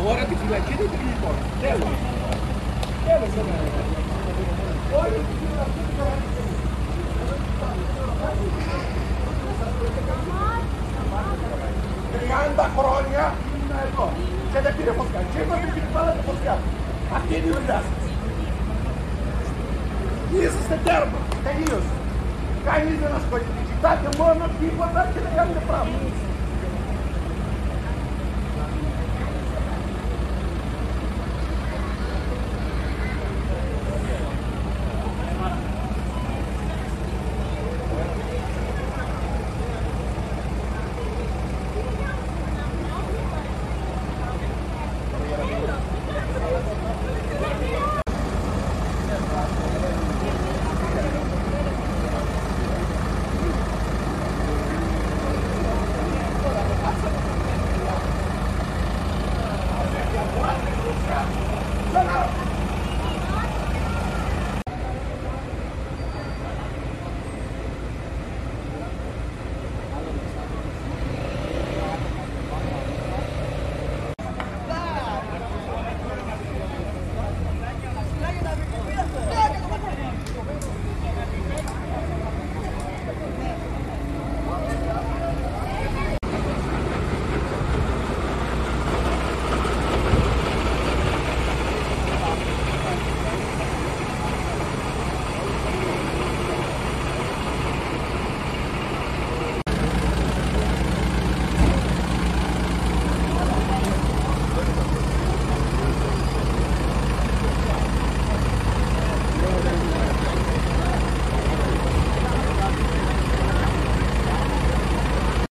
Τώρα τη φυλακή δεν την λοιπόν. Τέλος. Τέλος δεν είναι. Όχι, τη φυλακή δεν είναι. 30 χρόνια ήμουν εδώ και δεν πήρε φωτιά. Και είπατε και την βάλατε φωτιά. Αυτή είναι η δουλειά σας. Είσαστε τέρμα. Τελείωσε. Κανείς δεν ασχολείται. Κοιτάτε μόνο τίποτα και δεν κάνετε πράγματα.